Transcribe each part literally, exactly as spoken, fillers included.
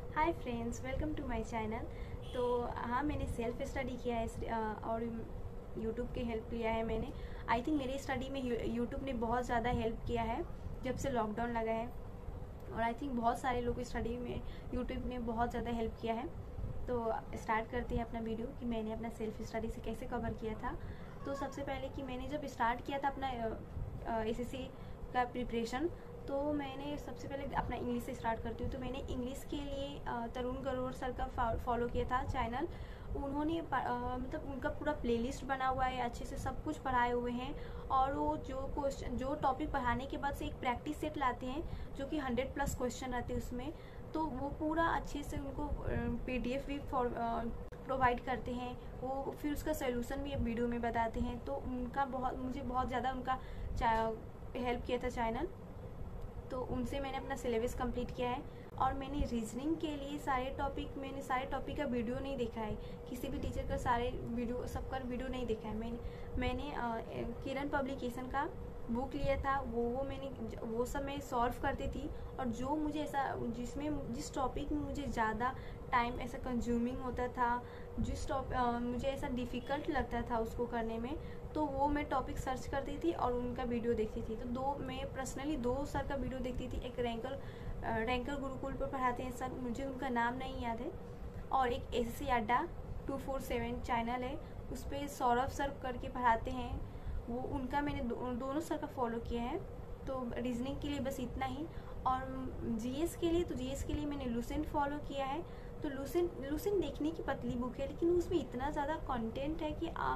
Hi friends, welcome to my channel. तो हाँ, मैंने सेल्फ स्टडी किया है इस- अ, और यूट्यूब की हेल्प लिया है मैंने। आई थिंक मेरी स्टडी में यूट्यूब ने बहुत ज़्यादा हेल्प किया है जब से लॉकडाउन लगा है। और आई थिंक बहुत सारे लोग स्टडी में यूट्यूब ने बहुत ज़्यादा हेल्प किया है। तो स्टार्ट करते हैं अपना वीडियो कि मैंने अपना सेल्फ स्टडी से कैसे कवर किया था। तो सबसे पहले कि मैंने जब स्टार्ट किया था अपना एस एस सी का प्रिपरेशन, तो मैंने सबसे पहले अपना इंग्लिश से स्टार्ट करती हूँ। तो मैंने इंग्लिश के लिए अ, तरुण गरोर सर का फॉलो किया था चैनल। उन्होंने अ, मतलब उनका पूरा प्लेलिस्ट बना हुआ है, अच्छे से सब कुछ पढ़ाए हुए हैं। और वो जो क्वेश्चन जो टॉपिक पढ़ाने के बाद से एक प्रैक्टिस सेट लाते हैं जो कि हंड्रेड प्लस क्वेश्चन रहते हैं उसमें। तो वो पूरा अच्छे से उनको पीडीएफ भी प्रोवाइड करते हैं। वो फिर उसका सोल्यूशन भी वीडियो में बताते हैं। तो उनका बहुत मुझे बहुत ज़्यादा उनका हेल्प किया था चैनल। तो उनसे मैंने अपना सिलेबस कंप्लीट किया है। और मैंने रीजनिंग के लिए सारे टॉपिक मैंने सारे टॉपिक का वीडियो नहीं देखा है, किसी भी टीचर का सारे वीडियो सबका वीडियो नहीं देखा है। मैंने मैंने किरण पब्लिकेशन का बुक लिया था, वो वो मैंने वो सब मैं सॉल्व करती थी। और जो मुझे ऐसा जिसमें जिस टॉपिक में मुझे ज़्यादा टाइम ऐसा कंज्यूमिंग होता था, जिस टॉपिक मुझे ऐसा डिफ़िकल्ट लगता था उसको करने में, तो वो मैं टॉपिक सर्च करती थी और उनका वीडियो देखती थी। तो दो मैं पर्सनली दो सर का वीडियो देखती थी। एक रैंकर रैंकर गुरुकुल पर पढ़ाते हैं सर, मुझे उनका नाम नहीं याद है। और एक एस सी अड्डा टू फोर सेवन चैनल है, उस पर सौरभ सर करके पढ़ाते हैं। वो उनका मैंने दो, दोनों सर का फॉलो किया है। तो रीजनिंग के लिए बस इतना ही। और जीएस के लिए तो जीएस के लिए मैंने लुसेंट फॉलो किया है। तो लुसेंट लुसेंट देखने की पतली बुक है, लेकिन उसमें इतना ज़्यादा कंटेंट है कि आ,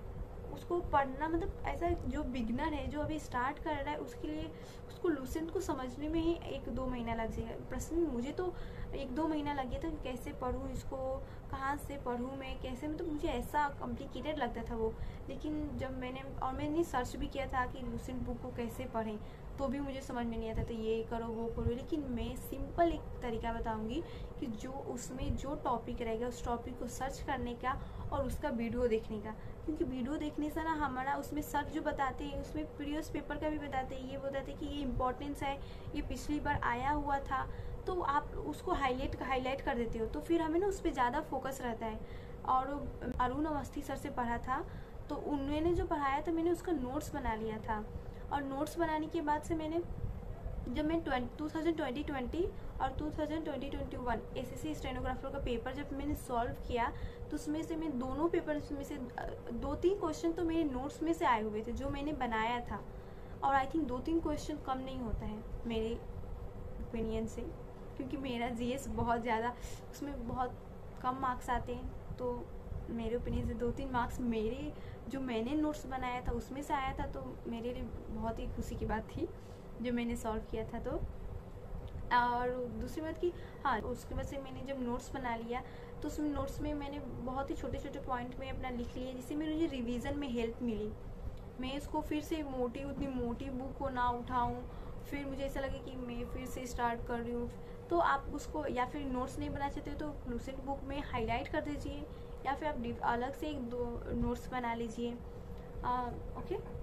उसको पढ़ना मतलब ऐसा जो बिगनर है जो अभी स्टार्ट कर रहा है उसके लिए उसको लुसेंट को समझने में ही एक दो महीना लग जाएगा। पर्सनली मुझे तो एक दो महीना लग गया था कि कैसे पढूं इसको, कहाँ से पढूं मैं कैसे, मतलब तो मुझे ऐसा कॉम्प्लिकेटेड लगता था वो। लेकिन जब मैंने और मैंने सर्च भी किया था कि लुसेंट बुक को कैसे पढ़ें, तो भी मुझे समझ में नहीं आता था ये करो वो करो। लेकिन मैं सिंपल एक तरीका बताऊंगी कि जो उसमें जो टॉपिक रहेगा उस टॉपिक को सर्च करने का और उसका वीडियो देखने का। क्योंकि वीडियो देखने से ना हमारा उसमें सर जो बताते हैं उसमें प्रीवियस पेपर का भी बताते हैं, ये बताते हैं कि ये इम्पोर्टेंस है, ये पिछली बार आया हुआ था, तो आप उसको हाईलाइट हाईलाइट कर देते हो। तो फिर हमें ना उस पर ज़्यादा फोकस रहता है। और अरुण अवस्थी सर से पढ़ा था, तो उन्होंने जो पढ़ाया था मैंने उसका नोट्स बना लिया था। और नोट्स बनाने के बाद से मैंने जब मैं टू थाउजेंड ट्वेंटी ट्वेंटी और two thousand twenty twenty one SSC stenographer का पेपर जब मैंने सॉल्व किया, तो उसमें से मैं दोनों पेपर में से दो तीन क्वेश्चन तो मेरे नोट्स में से आए हुए थे जो मैंने बनाया था। और आई थिंक दो तीन क्वेश्चन कम नहीं होता है मेरे ओपिनियन से, क्योंकि मेरा जीएस बहुत ज़्यादा उसमें बहुत कम मार्क्स आते हैं। तो मेरे ओपिनियन से दो तीन मार्क्स मेरे जो मैंने नोट्स बनाया था उसमें से आया था, तो मेरे लिए बहुत ही खुशी की बात थी जो मैंने सॉल्व किया था। तो और दूसरी बात कि हाँ, उसके बाद से मैंने जब नोट्स बना लिया तो उसमें नोट्स में मैंने बहुत ही छोटे छोटे पॉइंट में अपना लिख लिया, जिससे मुझे रिवीजन में हेल्प मिली। मैं इसको फिर से मोटी उतनी मोटी बुक को ना उठाऊं, फिर मुझे ऐसा लगे कि मैं फिर से स्टार्ट कर रही हूँ। तो आप उसको या फिर नोट्स नहीं बना चाहते हो तो लुसेंट बुक में हाईलाइट कर दीजिए, या फिर आप अलग से एक दो नोट्स बना लीजिए। ओके।